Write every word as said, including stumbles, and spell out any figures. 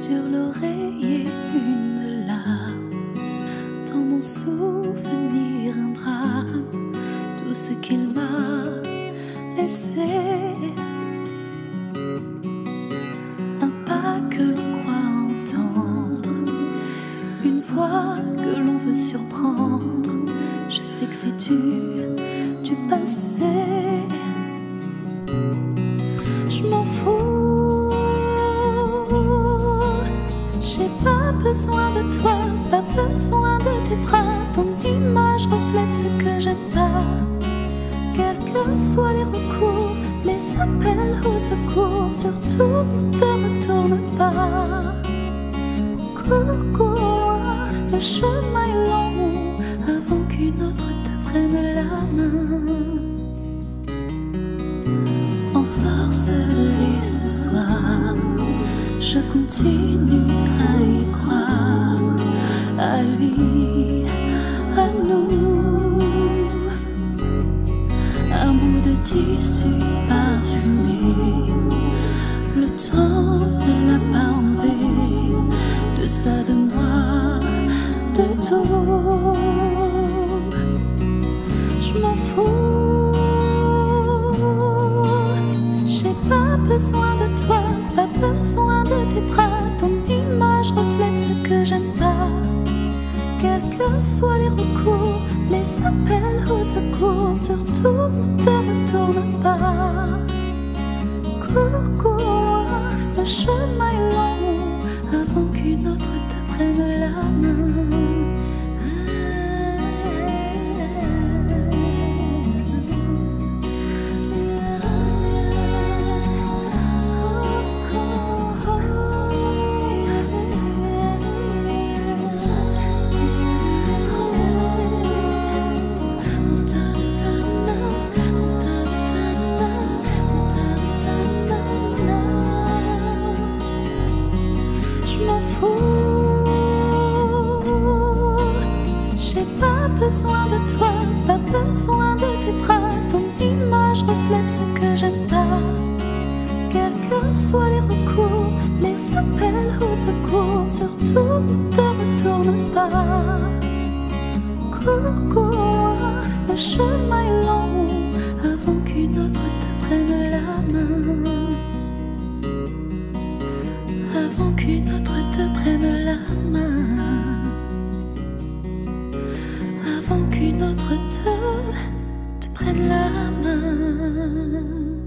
sur l'oreiller une larme, dans mon souvenir un drame, tout ce qu'il m'a laissé. Un pas que l'on croit entendre, une voix que l'on veut surprendre. Je sais que c'est dur du passé. Je m'en fous, j'ai pas besoin de toi, pas besoin de tes bras. Ton image reflète ce que j'aime pas. Quels que soient les recours, les appels au secours, surtout ne te retourne pas. Cours, cours, le chemin est long avant qu'une autre te prenne la main. Ensorcelé ce soir, je continue à y croire, à lui, à nous. Un bout de tissu parfumé, le temps ne l'a pas enlevé, de ça, de moi, de tout. Je m'en fous, j'ai pas besoin de toi, pas besoin de tes bras. Ton image reflète ce que j'aime pas. Quels que soient les recours, les appels au secours, surtout ne te retourne pas. Cours, cours, le chemin est long avant qu'une autre te prenne la main. J'ai pas besoin de toi, pas besoin de tes bras. Ton image reflète ce que j'aime pas. Quels que soient les recours, les appels au secours, surtout ne te retourne pas. Cours, cours, le chemin est long avant qu'une autre te prenne la main. Avant qu'une autre te prenne la main. Avant qu'une autre te, te prenne la main.